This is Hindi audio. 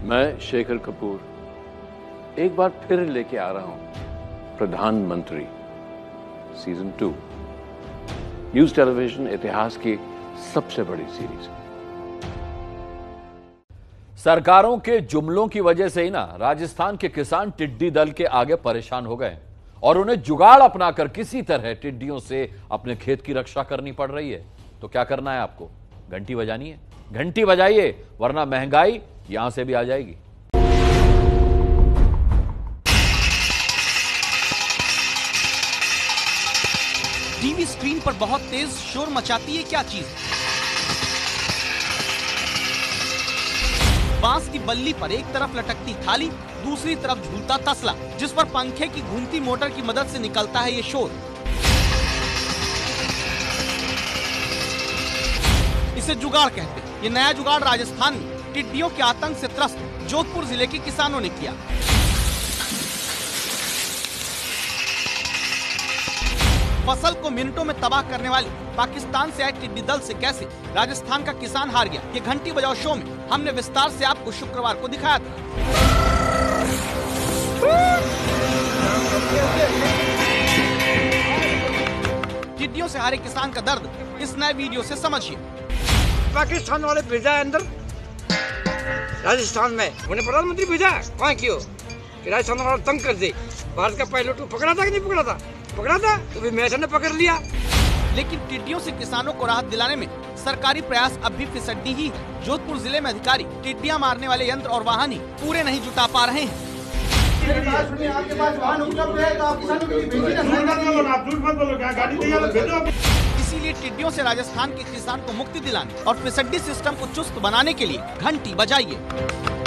मैं शेखर कपूर एक बार फिर लेके आ रहा हूं प्रधानमंत्री सीजन 2। न्यूज टेलीविजन इतिहास की सबसे बड़ी सीरीज। सरकारों के जुमलों की वजह से ही ना राजस्थान के किसान टिड्डी दल के आगे परेशान हो गए और उन्हें जुगाड़ अपनाकर किसी तरह टिड्डियों से अपने खेत की रक्षा करनी पड़ रही है। तो क्या करना है आपको? घंटी बजानी है। घंटी बजाइए, वरना महंगाई यहां से भी आ जाएगी। टीवी स्क्रीन पर बहुत तेज शोर मचाती है क्या चीज? बांस की बल्ली पर एक तरफ लटकती थाली, दूसरी तरफ झूलता तसला, जिस पर पंखे की घूमती मोटर की मदद से निकलता है ये शोर। इसे जुगाड़ कहते हैं। ये नया जुगाड़ राजस्थान में टिड्डियों के आतंक से त्रस्त जोधपुर जिले के किसानों ने किया। फसल को मिनटों में तबाह करने वाली पाकिस्तान से आए टिड्डी दल से कैसे राजस्थान का किसान हार गया, ये घंटी बजाओ शो में हमने विस्तार से आपको शुक्रवार को दिखाया था। टिड्डियों से हारे किसान का दर्द इस नए वीडियो से समझिए। पाकिस्तान वाले भेजा है अंदर राजस्थान में, उन्हें प्रधानमंत्री भेजा वहाँ क्यों कि राजस्थान वाला तंग कर दे। भारत का पायलट को पकड़ा था कि नहीं पकड़ा था? पकड़ा था तो भी मैच ने पकड़ लिया। लेकिन टिड्डियों से किसानों को राहत दिलाने में सरकारी प्रयास अब भी फिसड्डी ही है। जोधपुर जिले में अधिकारी टिड्डियां मारने वाले यंत्र और वाहन ही पूरे नहीं जुटा पा रहे हैं। आपके पास वाहन उपलब्ध है तो आप किसानों के लिए भेजिए ना। इसीलिए टिड्डियों से राजस्थान के किसान को मुक्ति दिलाने और फिसड्डी सिस्टम को चुस्त बनाने के लिए घंटी बजाइए।